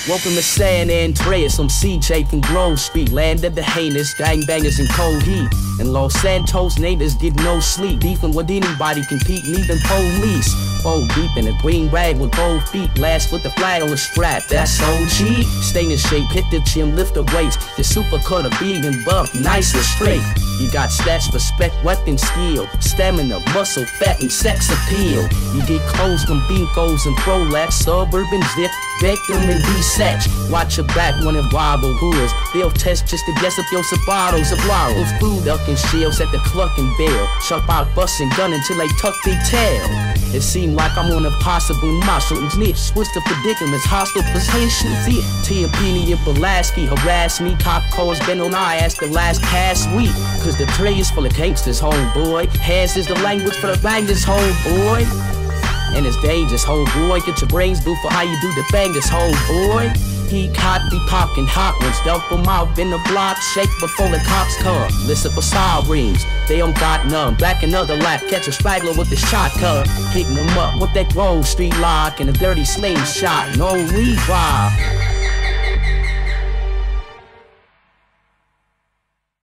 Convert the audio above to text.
Welcome to San Andreas, I'm CJ from Grove Street, land of the heinous, gangbangers in cold heat. In Los Santos, neighbors get no sleep, beefing with anybody, compete, even police. Fold deep in a green rag with gold feet, last with the flag on the strap, that's OG. Stay in shape, hit the gym, lift the weights, the super cutter, big and buff, nice and straight. You got stats, respect, weapon, skill, stamina, muscle, fat, and sex appeal. You get clothes from Bincos and Pro Laps, suburban zip, victim and be Sachs. Watch your back when it wobble hoods. They'll test just to guess if your bottles of laurels. Food up in shells at the Cluckin Bell. Sharp out bustin' gun until they tuck their tail. It seemed like I'm on a possible muscle. Niche, switch the predicaments, hostile positions. Yeah, Tiapini and Pulaski harass me. Cop calls been on our ass the last past week. Cause the tray is full of gangsters, homeboy. Hands is the language for the bangers, homeboy. And it's dangerous, homeboy. Get your brains due for how you do the bangers, homeboy. He caught be poppin' hot ones, dump them out in the block, shake before the cops come. Listen for sirens, they don't got none. Back another lap, catch a straggler with the shotgun. Hitting them up with that Grove Street lock and a dirty slingshot, no revive.